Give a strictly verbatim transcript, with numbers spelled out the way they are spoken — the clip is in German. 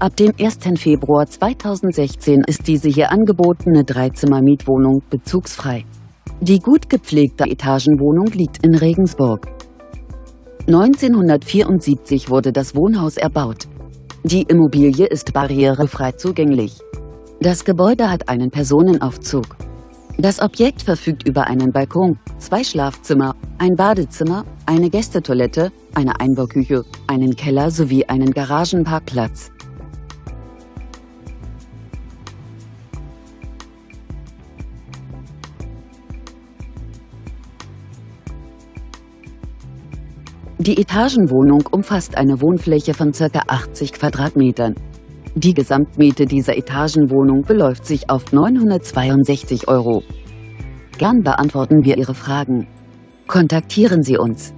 Ab dem ersten Februar zweitausendsechzehn ist diese hier angebotene Dreizimmer-Mietwohnung bezugsfrei. Die gut gepflegte Etagenwohnung liegt in Regensburg. neunzehnhundertvierundsiebzig wurde das Wohnhaus erbaut. Die Immobilie ist barrierefrei zugänglich. Das Gebäude hat einen Personenaufzug. Das Objekt verfügt über einen Balkon, zwei Schlafzimmer, ein Badezimmer, eine Gästetoilette, eine Einbauküche, einen Keller sowie einen Garagenparkplatz. Die Etagenwohnung umfasst eine Wohnfläche von ca. achtzig Quadratmetern. Die Gesamtmiete dieser Etagenwohnung beläuft sich auf neunhundertzweiundsechzig Euro. Gern beantworten wir Ihre Fragen. Kontaktieren Sie uns.